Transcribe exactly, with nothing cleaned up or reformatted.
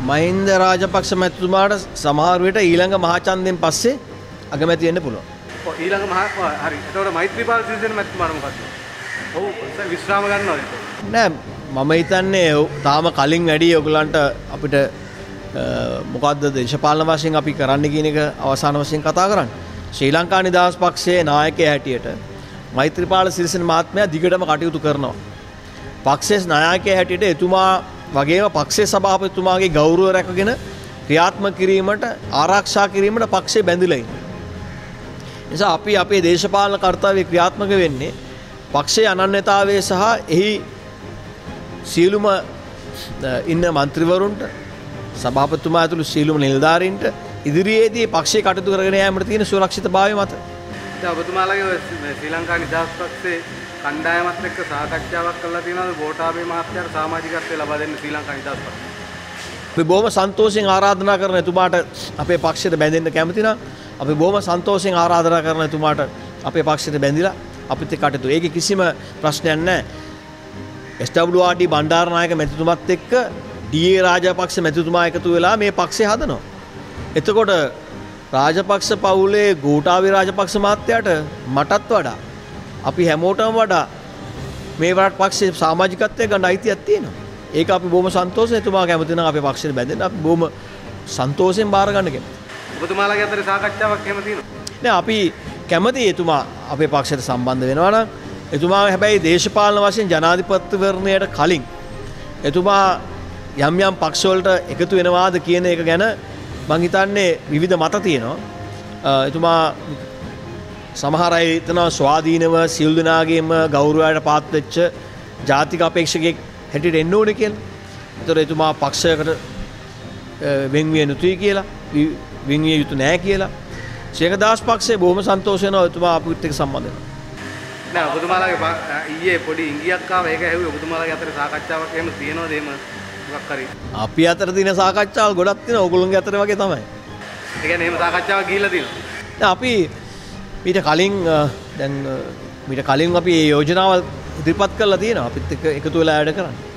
මහින්ද රාජපක්ෂ මැතිතුමාට සමහර විට ඊළඟ මහාචන්දයෙන් පස්සේ අගමැති වෙන්න පුළුවන්. ඔව් ඊළඟ මහා හරි. එතකොට මෛත්‍රීපාල සිරිසේන මැතිතුමාට මොකක්ද? ඔව් විශ්‍රාම ගන්නවද? නෑ මම හිතන්නේ තාම කලින් වැඩි ඔයගලන්ට අපිට මොකද්ද දේශපාලන වශයෙන් අපි කරන්න කියන එක අවසාන වශයෙන් කතා කරන්නේ. ශ්‍රී ලංකා නිදහස් පක්ෂයේ නායකයා හැටියට මෛත්‍රීපාල සිරිසේන මහත්මයා දිගටම කටයුතු කරනවා. පක්ෂයේ නායකයා හැටියට එතුමා වගේම පක්ෂයේ සභාපතිතුමාගේ ගෞරවය රැකගෙන ක්‍රියාත්මක කිරීමට ආරක්ෂා කිරීමට පක්ෂය බැඳිලා ඉන්නවා. නිසා අපි අපේ දේශපාලන කර්තව්‍ය ක්‍රියාත්මක වෙන්නේ පක්ෂයේ අනන්‍යතාවය සහ එහි සියලුම ඉන්න മന്ത്രിවරුන්ට සභාපතිතුමා ඇතුළු සියලුම නිලධාරීන්ට ඉදිරියේදී පක්ෂයේ කටයුතු කරගෙන යාමට තියෙන සුරක්ෂිතභාවය මත. දැන් ඔබතුමාලගේ ශ්‍රී ලංකා නිදහස් පක්ෂයේ කණ්ඩායමත් එක්ක සාකච්ඡාවක් කරලා තියෙනවද ගෝඨාභය මහත්තයාට සමාජිකත්වය ලබා දෙන්න ශ්‍රී ලංකා නිදහස් පක්ෂය? අපි බොහොම සන්තෝෂයෙන් ආරාධනා කරන එතුමාට අපේ පක්ෂයට බැඳෙන්න කැමති නම් අපි බොහොම සන්තෝෂයෙන් ආරාධනා කරන එතුමාට අපේ පක්ෂයට බැඳිලා අපිත් එක්ක කටයුතු. ඒකේ කිසිම ප්‍රශ්නයක් නැහැ. S W R D Bandaranaike මැතිතුමත් එක්ක ඩී ඒ රාජපක්ෂ මැතිතුමා එකතු වෙලා මේ පක්ෂය හදනවා. එතකොට රාජපක්ෂ පවුලේ ගෝඨාභය රාජපක්ෂ මහත්තයාට මටත් වඩා අපි හැමෝටම වඩා මේ වරට පක්ෂයේ සමාජිකත්වයේ ගන්න අයිතියක් තියෙනවා. ඒක අපි බොහොම සන්තෝෂයෙන් එතුමා කැමති නම් අපේ පක්ෂයට බැඳෙන්න අපි බොහොම සන්තෝෂයෙන් බාර ගන්න කැමතියි. ඔබතුමාලගේ අතරේ සාකච්ඡාවක් එහෙම තියෙනවා. නෑ අපි කැමති එතුමා අපේ පක්ෂයට සම්බන්ධ වෙනවා නම් එතුමා හැබැයි දේශපාලන වශයෙන් ජනාධිපතිවරණයට කලින් එතුමා යම් යම් පක්ෂවලට එකතු වෙනවාද කියන එක ගැන මං හිතන්නේ විවිධ මත තියෙනවා. එතුමා සමහර අය හිතනවා ස්වාධීනව සියලු දෙනාගේම ගෞරවයට පාත් වෙච්ච ජාතික අපේක්ෂකෙක් හැටියට එන්න ඕනේ කියලා. ඒතර එතුමා පක්ෂයකට වෙන් විය යුතුයි කියලා, වෙන් විය යුතු නෑ කියලා. ශේඛදාස් පක්ෂයේ බොහොම සන්තෝෂ වෙනවා එතුමා අපිත් එක්ක සම්බන්ධ වෙනවා. නෑ ඔබතුමාලගේ ඊයේ පොඩි ඉංගියක් ආව ඒක ඇහුවේ ඔබතුමාලගේ අතරේ සාකච්ඡාවක් එහෙම තියෙනවද එහෙම මොකක් හරි? අපි අතර තියෙන සාකච්ඡාවල් ගොඩක් තියෙනවා ඕගොල්ලෝගේ අතර වගේ තමයි. ඒ කියන්නේ එහෙම සාකච්ඡාවක් ගිහිල්ලා තියෙනවා. නෑ අපි මීට කලින් දැන් මීට කලින් අපි යෝජනාවල් ඉදිරිපත් කරලා තියෙනවා අපිත් එක්ක එකතු වෙලා වැඩ කරන්නේ.